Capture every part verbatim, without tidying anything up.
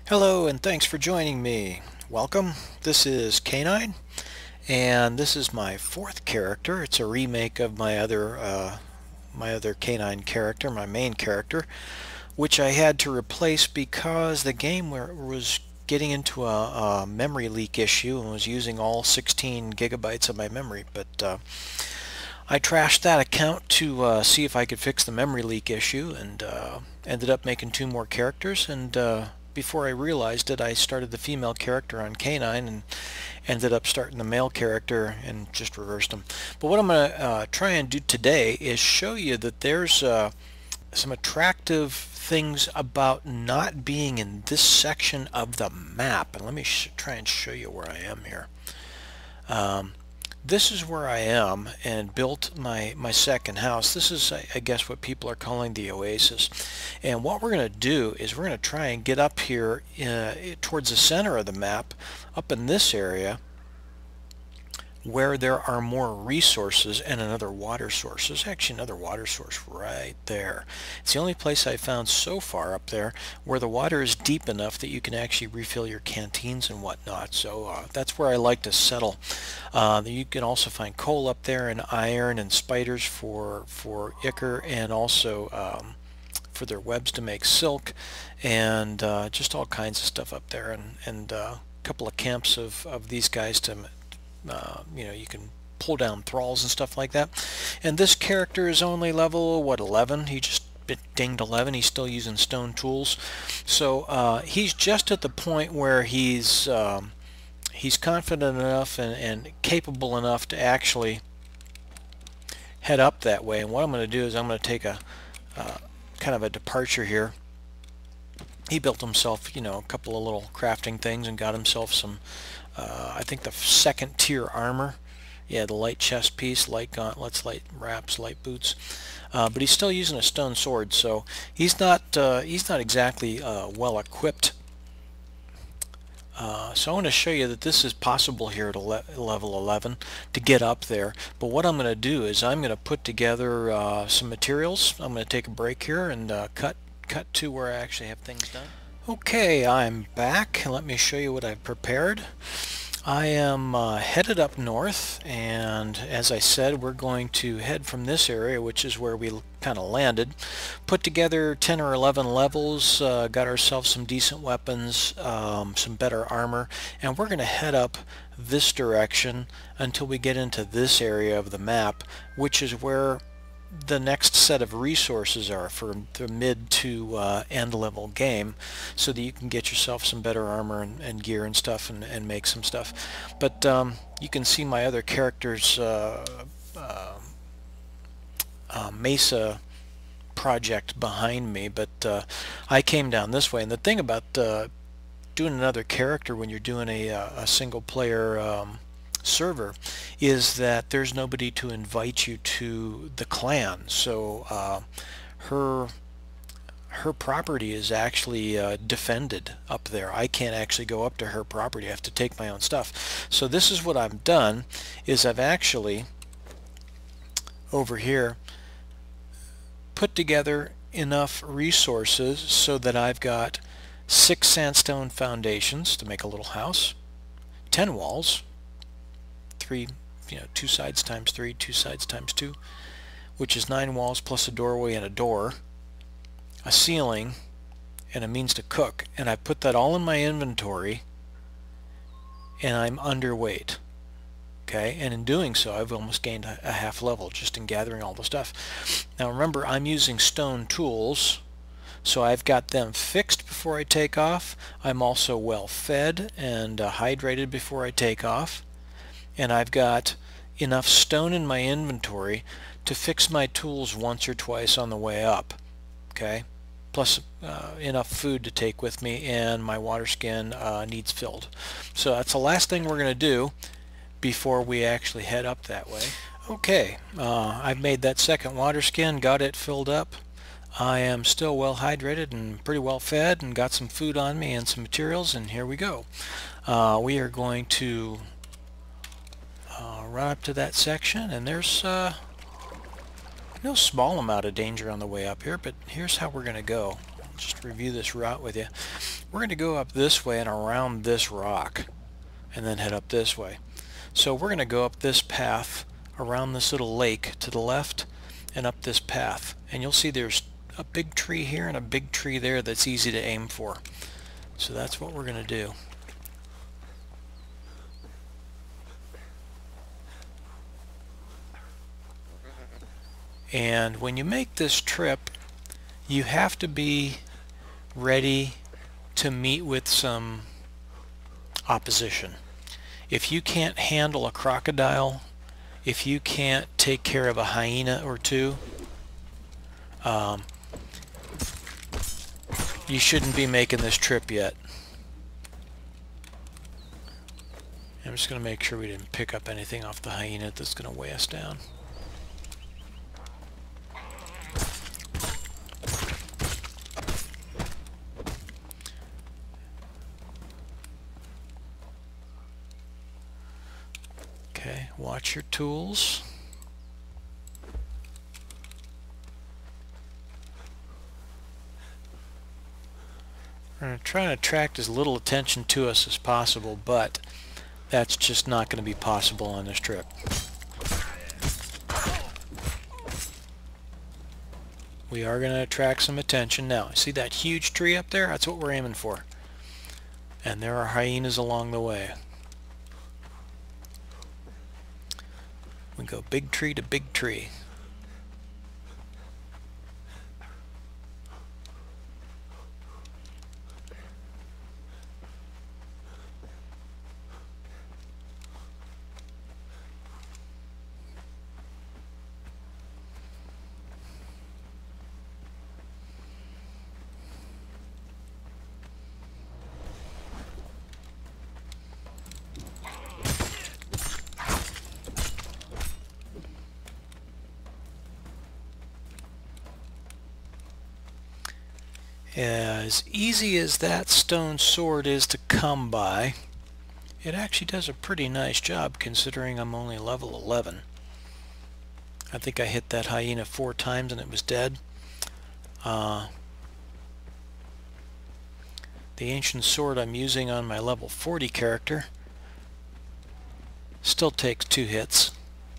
Hello and thanks for joining me. Welcome. This is Canine and this is my fourth character. It's a remake of my other uh, my other canine character, my main character, which I had to replace because the game was getting into a, a memory leak issue and was using all sixteen gigabytes of my memory. But uh, I trashed that account to uh, see if I could fix the memory leak issue, and uh, ended up making two more characters. And uh, before I realized it, I started the female character on Canine and ended up starting the male character and just reversed them. But what I'm going to uh, try and do today is show you that there's uh, some attractive things about not being in this section of the map. And let me try and show you where I am here. Um, This is where I am and built my, my second house. This is, I, I guess, what people are calling the oasis. And what we're going to do is we're going to try and get up here uh, towards the center of the map, up in this area, where there are more resources and another water source. There's actually another water source right there. It's the only place I've found so far up there where the water is deep enough that you can actually refill your canteens and whatnot. So uh, that's where I like to settle. Uh, you can also find coal up there and iron and spiders for, for ichor, and also um, for their webs to make silk, and uh, just all kinds of stuff up there, and, and uh, a couple of camps of, of these guys to Uh, you know, you can pull down thralls and stuff like that. And this character is only level, what, eleven? He just dinged eleven. He's still using stone tools. So uh, he's just at the point where he's um, he's confident enough and, and capable enough to actually head up that way. And what I'm going to do is I'm going to take a uh, kind of a departure here. He built himself, you know, a couple of little crafting things and got himself some Uh, I think the second tier armor. Yeah, the light chest piece, light gauntlets, light wraps, light boots. Uh, but he's still using a stone sword, so he's not uh, he's not exactly uh, well equipped. Uh, so I want to show you that this is possible here at le level eleven to get up there. But what I'm going to do is I'm going to put together uh, some materials. I'm going to take a break here and uh, cut cut to where I actually have things done. Okay, I'm back. Let me show you what I've prepared. I am uh, headed up north, and as I said, we're going to head from this area, which is where we kind of landed. Put together ten or eleven levels, uh, got ourselves some decent weapons, um, some better armor, and we're going to head up this direction until we get into this area of the map, which is where the next set of resources are for the mid to uh, end level game, so that you can get yourself some better armor and, and gear and stuff, and, and make some stuff. But um, you can see my other character's uh, uh, uh, Mesa project behind me, but uh, I came down this way. And the thing about uh, doing another character when you're doing a, a single player um, server is that there's nobody to invite you to the clan. So uh, her her property is actually uh, defended up there. I can't actually go up to her property. I have to take my own stuff. So this is what I've done, is I've actually over here put together enough resources so that I've got six sandstone foundations to make a little house, ten walls, three, you know, two sides times three, two sides times two, which is nine walls plus a doorway and a door, a ceiling, and a means to cook. And I put that all in my inventory, and I'm underweight. Okay, and in doing so, I've almost gained a, a half level just in gathering all the stuff. Now remember, I'm using stone tools, so I've got them fixed before I take off. I'm also well fed and uh, hydrated before I take off. And I've got enough stone in my inventory to fix my tools once or twice on the way up. Okay, plus uh, enough food to take with me, and my water skin uh, needs filled. So that's the last thing we're going to do before we actually head up that way. Okay, uh, I've made that second water skin, got it filled up. I am still well hydrated and pretty well fed, and got some food on me and some materials, and here we go. Uh, we are going to Uh, run up to that section, and there's uh, no small amount of danger on the way up here, but here's how we're going to go. just review this route with you. We're going to go up this way and around this rock and then head up this way. So we're going to go up this path around this little lake to the left and up this path, and you'll see there's a big tree here and a big tree there that's easy to aim for. So that's what we're going to do. And when you make this trip, you have to be ready to meet with some opposition. If you can't handle a crocodile, if you can't take care of a hyena or two, um, you shouldn't be making this trip yet. I'm just going to make sure we didn't pick up anything off the hyena that's going to weigh us down. Okay, watch your tools. We're going to try to attract as little attention to us as possible, but that's just not going to be possible on this trip. We are going to attract some attention now. See that huge tree up there? That's what we're aiming for. And there are hyenas along the way. We go big tree to big tree. As easy as that stone sword is to come by, it actually does a pretty nice job considering I'm only level eleven. I think I hit that hyena four times and it was dead. Uh, the ancient sword I'm using on my level forty character still takes two hits.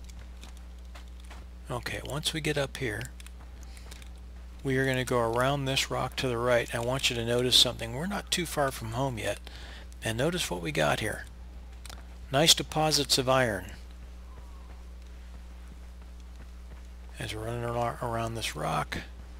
Okay, once we get up here, we are going to go around this rock to the right. I want you to notice something. We're not too far from home yet. And notice what we got here. Nice deposits of iron. As we're running around this rock.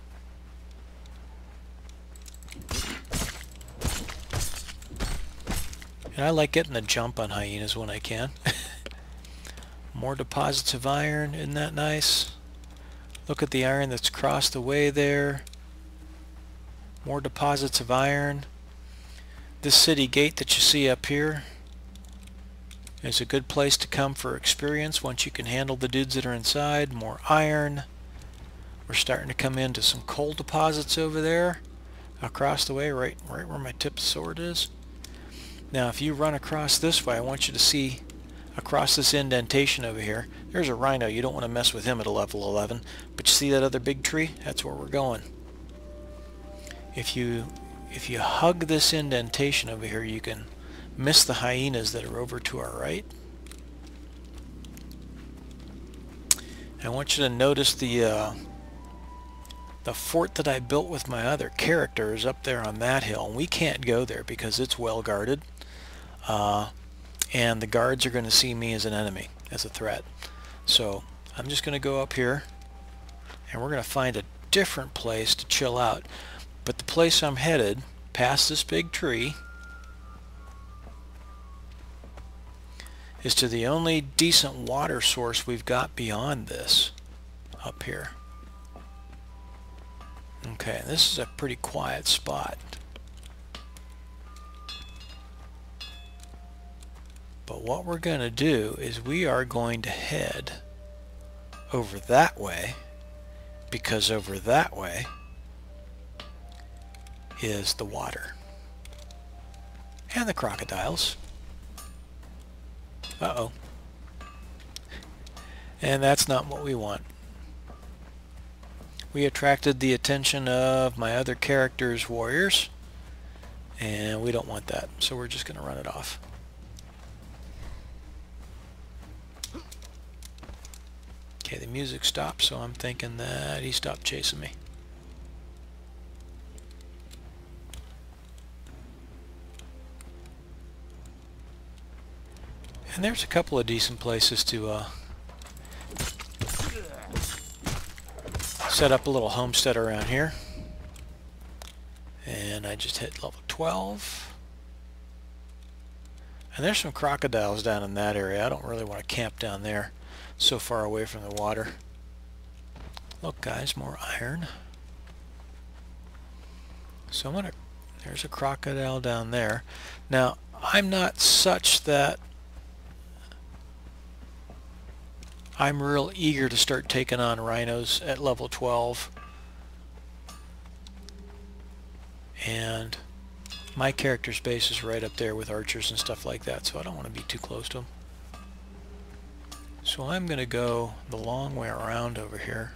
And I like getting a jump on hyenas when I can. More deposits of iron. Isn't that nice? Look at the iron that's crossed the way there. More deposits of iron. This city gate that you see up here is a good place to come for experience once you can handle the dudes that are inside. More iron. We're starting to come into some coal deposits over there across the way, right, right where my tip sword is. Now if you run across this way, I want you to see across this indentation over here, there's a rhino. You don't want to mess with him at a level eleven. But you see that other big tree? That's where we're going. If you if you hug this indentation over here, you can miss the hyenas that are over to our right. I want you to notice the uh, the fort that I built with my other character is up there on that hill. And we can't go there because it's well guarded. Uh, and the guards are going to see me as an enemy, as a threat. So I'm just going to go up here and we're going to find a different place to chill out. But the place I'm headed, past this big tree, is to the only decent water source we've got beyond this, up here. Okay, this is a pretty quiet spot. But what we're going to do is we are going to head over that way, because over that way is the water. And the crocodiles. Uh-oh. And that's not what we want. We attracted the attention of my other character's warriors, and we don't want that, so we're just going to run it off. Okay, the music stopped, so I'm thinking that he stopped chasing me. And there's a couple of decent places to uh, set up a little homestead around here. And I just hit level twelve. And there's some crocodiles down in that area. I don't really want to camp down there, so far away from the water. Look guys, more iron. So I'm gonna, there's a crocodile down there. Now I'm not such that I'm real eager to start taking on rhinos at level twelve. And my character's base is right up there with archers and stuff like that, so I don't want to be too close to them. So I'm going to go the long way around over here.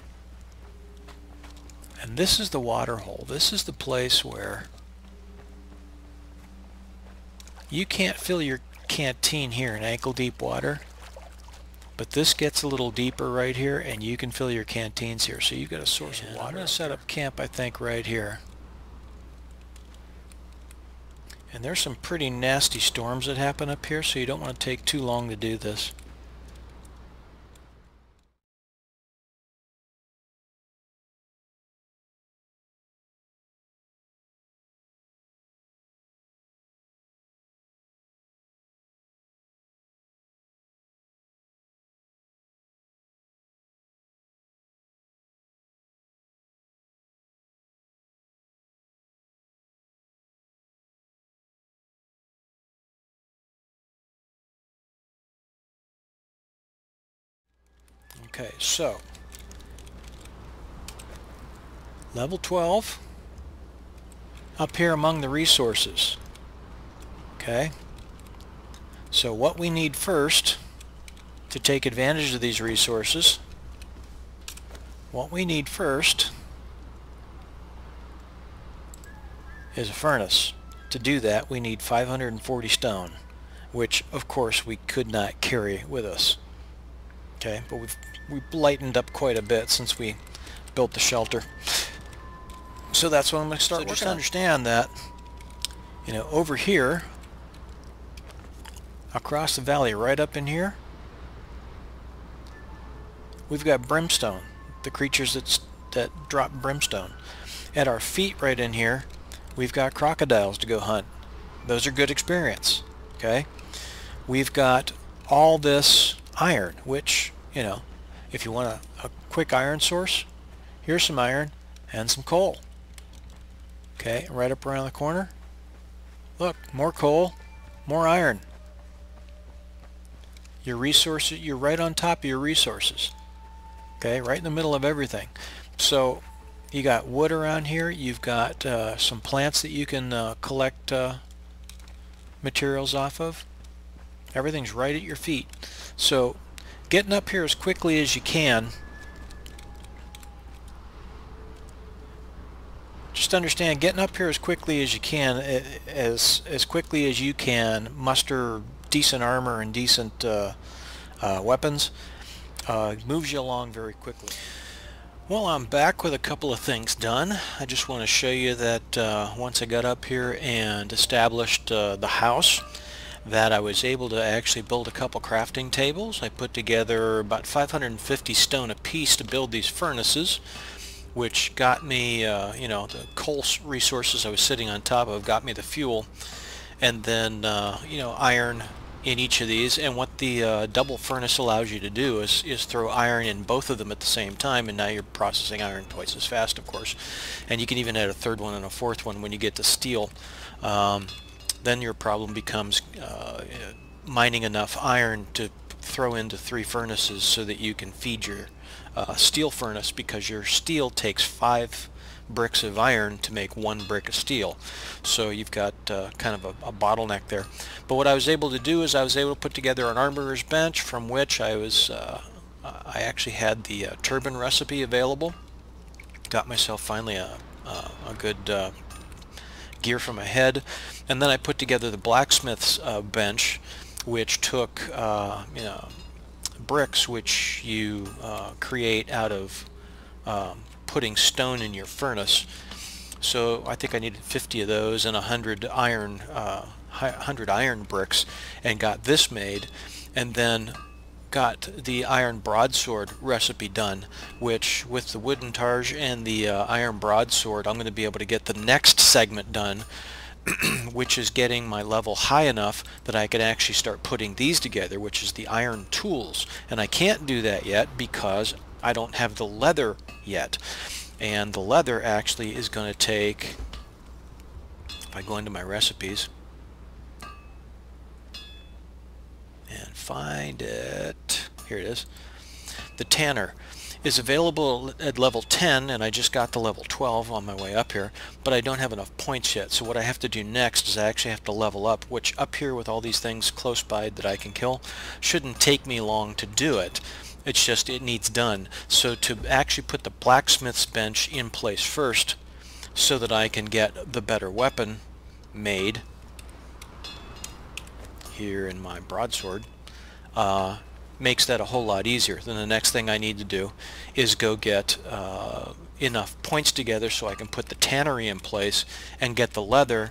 And this is the water hole. This is the place where you can't fill your canteen here in ankle deep water, but this gets a little deeper right here and you can fill your canteens here. So you've got a source and of water. I'm going to set up camp, I think, right here. And there's some pretty nasty storms that happen up here, so you don't want to take too long to do this. Okay, so level twelve up here among the resources. Okay, so what we need first to take advantage of these resources, what we need first is a furnace. To do that we need five hundred forty stone, which of course we could not carry with us. Okay, but we've we've lightened up quite a bit since we built the shelter. So that's what I'm going to start so just understand that, you know, over here, across the valley, right up in here, we've got brimstone, the creatures that, that drop brimstone. At our feet right in here, we've got crocodiles to go hunt. Those are good experience. Okay, we've got all this iron, which, you know, if you want a, a quick iron source, here's some iron and some coal. Okay, right up around the corner, look, more coal, more iron. Your resources, you're right on top of your resources. Okay, right in the middle of everything. So you got wood around here, you've got uh, some plants that you can uh, collect uh, materials off of. Everything's right at your feet. So getting up here as quickly as you can, just understand, getting up here as quickly as you can, as as quickly as you can muster decent armor and decent uh, uh, weapons, uh, moves you along very quickly. Well, I'm back with a couple of things done. I just want to show you that uh, once I got up here and established uh, the house, that I was able to actually build a couple crafting tables. I put together about five hundred fifty stone a piece to build these furnaces, which got me, uh, you know, the coal resources I was sitting on top of got me the fuel, and then, uh, you know, iron in each of these. And what the uh, double furnace allows you to do is, is throw iron in both of them at the same time, and now you're processing iron twice as fast, of course. And you can even add a third one and a fourth one when you get to steel. Um, then your problem becomes uh, mining enough iron to throw into three furnaces so that you can feed your uh, steel furnace, because your steel takes five bricks of iron to make one brick of steel. So you've got uh, kind of a, a bottleneck there. But what I was able to do is I was able to put together an armorer's bench, from which I was uh, I actually had the uh, turbine recipe available. got myself finally a, a, a good uh, gear for my head, and then I put together the blacksmith's uh, bench, which took uh, you know, bricks which you uh, create out of um, putting stone in your furnace. So I think I needed fifty of those and a hundred iron, uh, hundred iron bricks, and got this made, and then got the iron broadsword recipe done, which with the wooden targe and the uh, iron broadsword I'm going to be able to get the next segment done, which is getting my level high enough that I can actually start putting these together, which is the iron tools. And I can't do that yet because I don't have the leather yet. And the leather actually is going to take, if I go into my recipes and find it, here it is, the tanner is available at level ten, and I just got the level twelve on my way up here, but I don't have enough points yet. So what I have to do next is I actually have to level up, which up here with all these things close by that I can kill shouldn't take me long to do it. It's just it needs done. So to actually put the blacksmith's bench in place first so that I can get the better weapon made here in my broadsword, uh, makes that a whole lot easier. Then the next thing I need to do is go get uh, enough points together so I can put the tannery in place and get the leather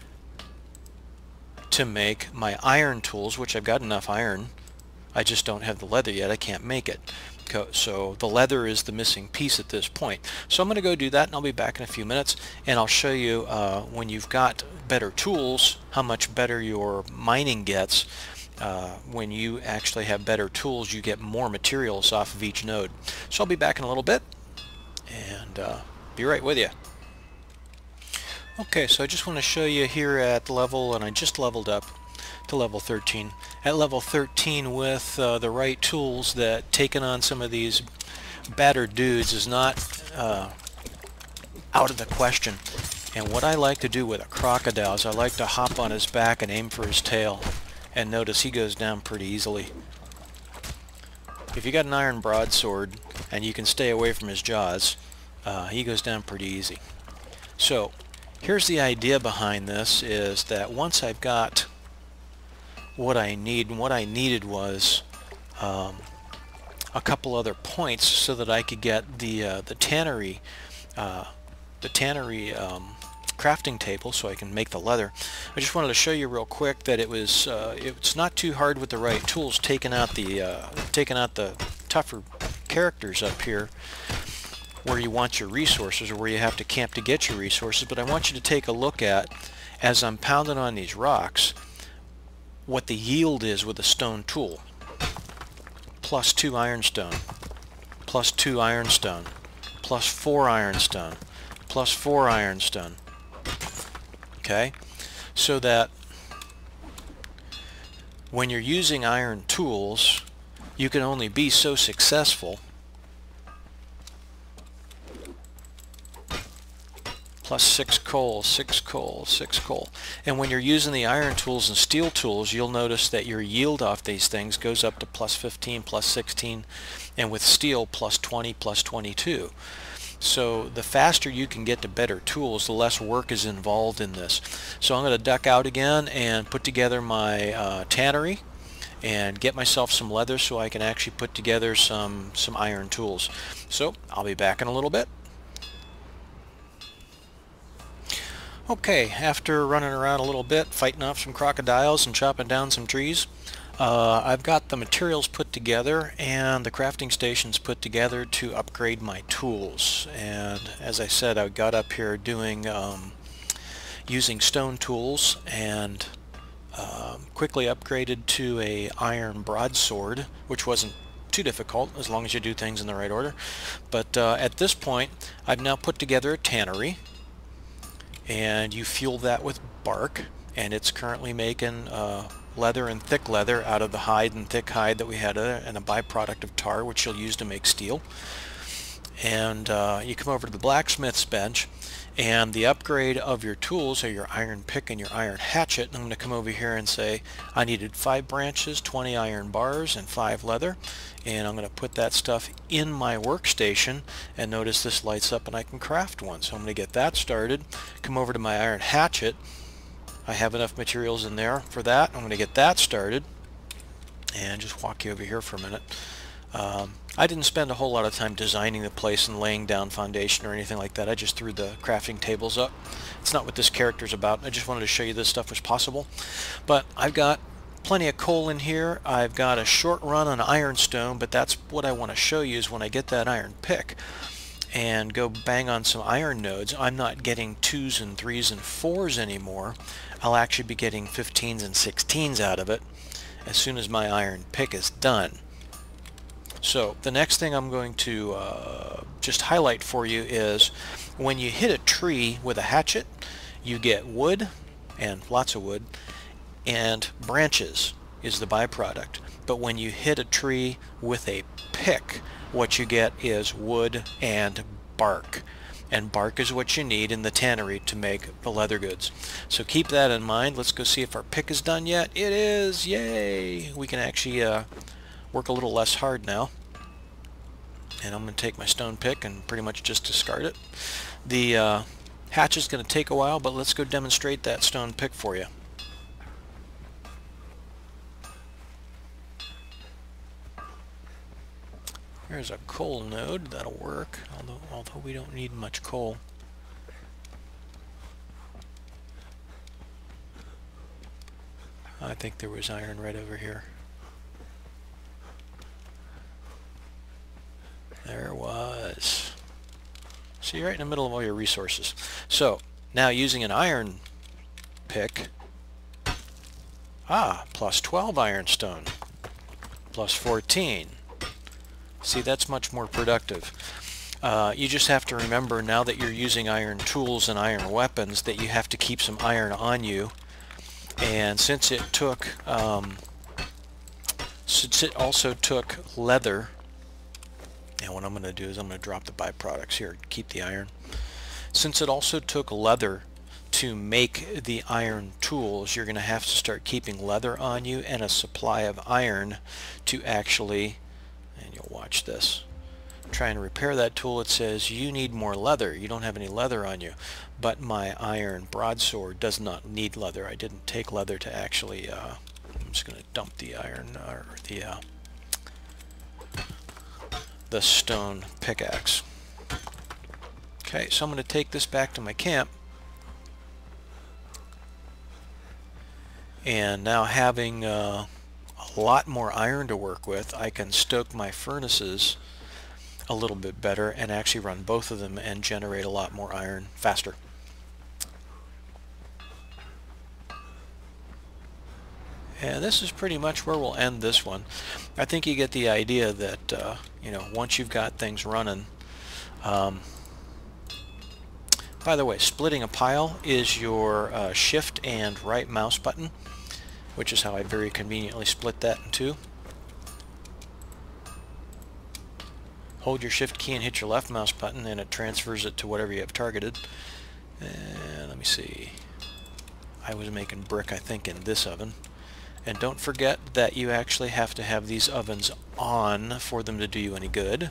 to make my iron tools, which I've got enough iron. I just don't have the leather yet. I can't make it. So the leather is the missing piece at this point. So I'm going to go do that, and I'll be back in a few minutes, and I'll show you uh, when you've got better tools how much better your mining gets. Uh, when you actually have better tools, you get more materials off of each node. So I'll be back in a little bit, and uh, be right with you. Okay, so I just want to show you here at level, and I just leveled up to level thirteen. At level thirteen, with uh, the right tools, that taking on some of these battered dudes is not uh, out of the question. And what I like to do with a crocodile is I like to hop on his back and aim for his tail. And notice he goes down pretty easily. If you got an iron broadsword and you can stay away from his jaws, uh, he goes down pretty easy. So here's the idea behind this, is that once I've got what I need, and what I needed was um, a couple other points so that I could get the uh, the tannery uh, the tannery um, crafting table so I can make the leather. I just wanted to show you real quick that it was uh, it's not too hard with the right tools, taking out the uh, taking out the tougher characters up here where you want your resources, or where you have to camp to get your resources. But I want you to take a look at, as I'm pounding on these rocks, what the yield is with a stone tool. Plus two ironstone, plus two ironstone, plus four ironstone, plus four ironstone. Okay, so that when you're using iron tools, you can only be so successful. Plus six coal, six coal, six coal. And when you're using the iron tools and steel tools, you'll notice that your yield off these things goes up to plus fifteen, plus sixteen, and with steel plus twenty, plus twenty-two. So the faster you can get to better tools, the less work is involved in this. So I'm going to duck out again and put together my uh, tannery and get myself some leather so I can actually put together some, some iron tools. So I'll be back in a little bit. Okay, after running around a little bit, fighting off some crocodiles and chopping down some trees, uh, I've got the materials put together and the crafting stations put together to upgrade my tools. And as I said, I got up here doing um, using stone tools, and uh, quickly upgraded to a iron broadsword, which wasn't too difficult as long as you do things in the right order. But uh, at this point, I've now put together a tannery, and you fuel that with bark, and it's currently making uh, leather and thick leather out of the hide and thick hide that we had, uh, and a byproduct of tar, which you'll use to make steel. and uh, you come over to the blacksmith's bench, and the upgrade of your tools are your iron pick and your iron hatchet. And I'm going to come over here and say I needed five branches, twenty iron bars, and five leather, and I'm going to put that stuff in my workstation, and notice this lights up and I can craft one. So I'm going to get that started. Come over to my iron hatchet. I have enough materials in there for that. I'm going to get that started and just walk you over here for a minute. Um, I didn't spend a whole lot of time designing the place and laying down foundation or anything like that. I just threw the crafting tables up. It's not what this character's about. I just wanted to show you this stuff was possible. But I've got plenty of coal in here. I've got a short run on ironstone, but that's what I want to show you is when I get that iron pick and go bang on some iron nodes, I'm not getting twos and threes and fours anymore. I'll actually be getting fifteens and sixteens out of it as soon as my iron pick is done. So the next thing I'm going to uh, just highlight for you is when you hit a tree with a hatchet, you get wood, and lots of wood, and branches is the byproduct. But when you hit a tree with a pick, what you get is wood and bark. And bark is what you need in the tannery to make the leather goods. So keep that in mind. Let's go see if our pick is done yet. It is! Yay! We can actually uh, work a little less hard now. And I'm going to take my stone pick and pretty much just discard it. The uh, hatch is going to take a while, but let's go demonstrate that stone pick for you. There's a coal node. That'll work, although, although we don't need much coal. I think there was iron right over here. There was. See, right in the middle of all your resources. So, now using an iron pick, ah, plus twelve ironstone, plus fourteen. See, that's much more productive. Uh, you just have to remember now that you're using iron tools and iron weapons that you have to keep some iron on you. And since it took, um, since it also took leather, and what I'm going to do is I'm going to drop the byproducts here, keep the iron. Since it also took leather to make the iron tools, you're going to have to start keeping leather on you and a supply of iron to actually, and you'll watch this, try and repair that tool. It says you need more leather. You don't have any leather on you. But my iron broadsword does not need leather. I didn't take leather to actually, uh, I'm just going to dump the iron, or the uh, the stone pickaxe. Okay, so I'm going to take this back to my camp, and now having uh, a lot more iron to work with, I can stoke my furnaces a little bit better and actually run both of them and generate a lot more iron faster. And this is pretty much where we'll end this one. I think you get the idea that uh, you know, once you've got things running. Um, by the way, splitting a pile is your uh, shift and right mouse button, which is how I very conveniently split that in two. Hold your shift key and hit your left mouse button and it transfers it to whatever you have targeted. And let me see. I was making brick, I think, in this oven. And don't forget that you actually have to have these ovens on for them to do you any good.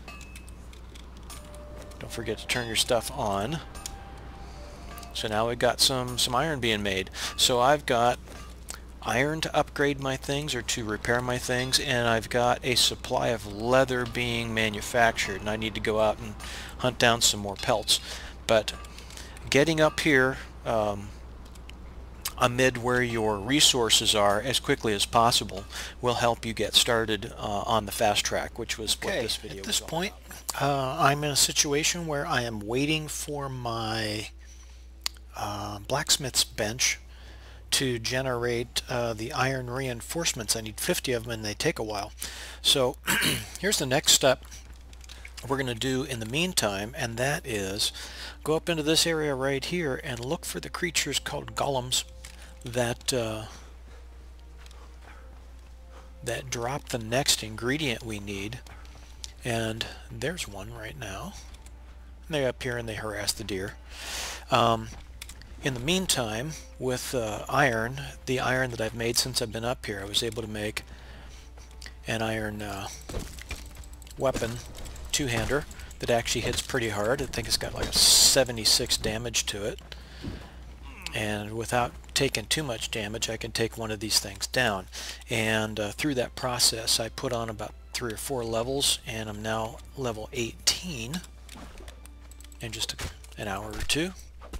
Don't forget to turn your stuff on. So now we've got some, some iron being made. So I've got iron to upgrade my things or to repair my things, and I've got a supply of leather being manufactured, and I need to go out and hunt down some more pelts. But getting up here um, amid where your resources are as quickly as possible will help you get started uh, on the fast track, which was what this video was. At this point, uh, I'm in a situation where I am waiting for my uh, blacksmith's bench to generate uh, the iron reinforcements. I need fifty of them and they take a while. So here's the next step we're going to do in the meantime, and that is go up into this area right here and look for the creatures called golems that uh, that drop the next ingredient we need, And there's one right now. And they're up here and they harass the deer. Um, in the meantime, with uh, iron, the iron that I've made since I've been up here, I was able to make an iron uh, weapon, two-hander, that actually hits pretty hard. I think it's got like a seventy-six damage to it. And without taking too much damage, I can take one of these things down. And uh, through that process, I put on about three or four levels, and I'm now level eighteen in just an hour or two.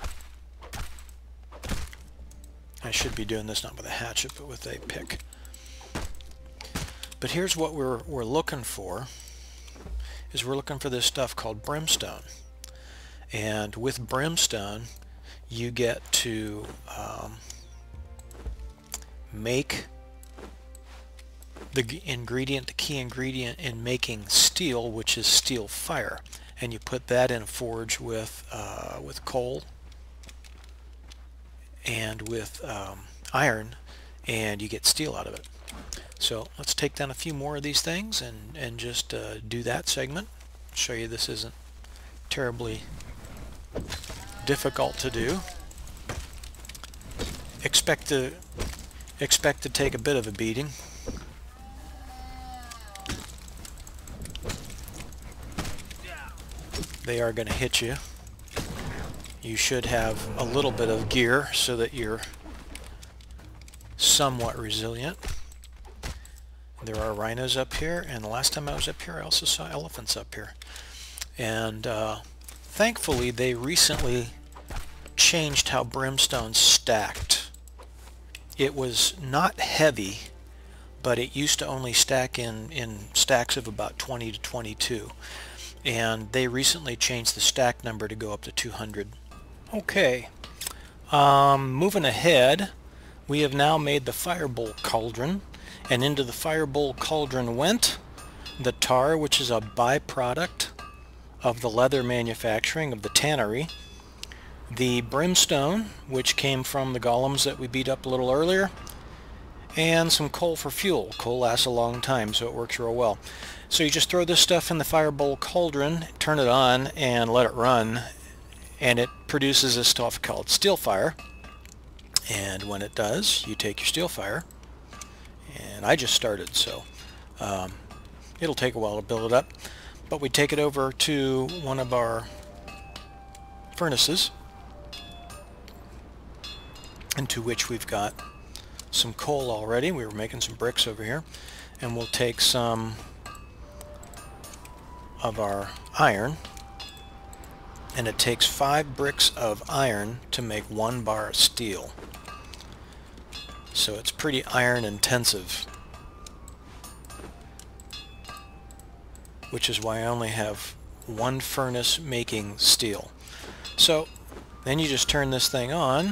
I should be doing this not with a hatchet, but with a pick. But here's what we're, we're looking for, is we're looking for this stuff called brimstone. And with brimstone, you get to um, make the ingredient, the key ingredient in making steel, which is steel fire. And you put that in a forge with, uh, with coal and with um, iron, and you get steel out of it. So let's take down a few more of these things and, and just uh, do that segment. Show you this isn't terribly difficult to do. Expect to expect to take a bit of a beating. They are going to hit you. You should have a little bit of gear so that you're somewhat resilient. There are rhinos up here, and the last time I was up here I also saw elephants up here. And uh, thankfully they recently changed how brimstone stacked. It was not heavy, but it used to only stack in, in stacks of about twenty to twenty-two. And they recently changed the stack number to go up to two hundred. Okay, um, moving ahead, we have now made the firebolt cauldron, and into the firebolt cauldron went the tar, which is a byproduct of the leather manufacturing of the tannery, the brimstone, which came from the golems that we beat up a little earlier, and some coal for fuel. Coal lasts a long time, so it works real well. So you just throw this stuff in the firebolt cauldron, turn it on, and let it run, and it produces this stuff called steel fire. And when it does, you take your steel fire, and I just started, so um, it'll take a while to build it up, but we take it over to one of our furnaces, into which we've got some coal already. We were making some bricks over here, and we'll take some of our iron, and it takes five bricks of iron to make one bar of steel. So it's pretty iron intensive, which is why I only have one furnace making steel. So then you just turn this thing on,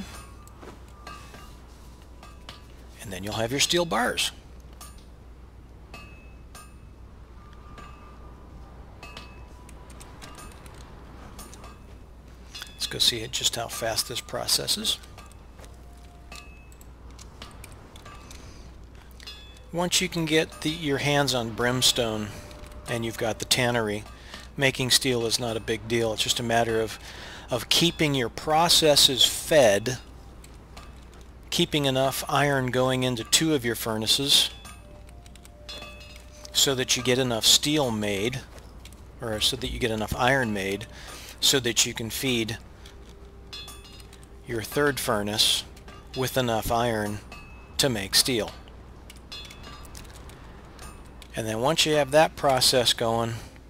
and then you'll have your steel bars. Let's go see just how fast this processes. Once you can get the, your hands on brimstone and you've got the tannery, making steel is not a big deal. It's just a matter of, of keeping your processes fed, keeping enough iron going into two of your furnaces so that you get enough steel made, or so that you get enough iron made, so that you can feed your third furnace with enough iron to make steel. And then once you have that process going,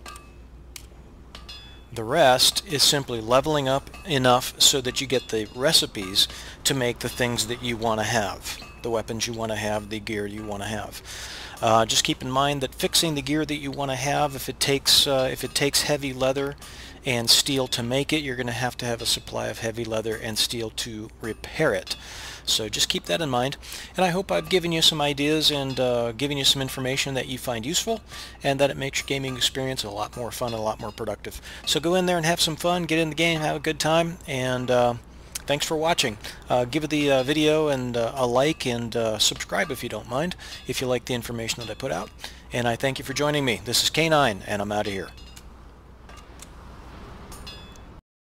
the rest is simply leveling up enough so that you get the recipes to make the things that you want to have, the weapons you want to have, the gear you want to have. Uh, just keep in mind that fixing the gear that you want to have, if it takes uh, if it takes heavy leather and steel to make it, you're going to have to have a supply of heavy leather and steel to repair it. So just keep that in mind, and I hope I've given you some ideas and uh, given you some information that you find useful, and that it makes your gaming experience a lot more fun and a lot more productive. So go in there and have some fun, get in the game, have a good time, and uh, thanks for watching. Uh, give the uh, video and uh, a like, and uh, subscribe if you don't mind, if you like the information that I put out. And I thank you for joining me. This is K nine, and I'm out of here.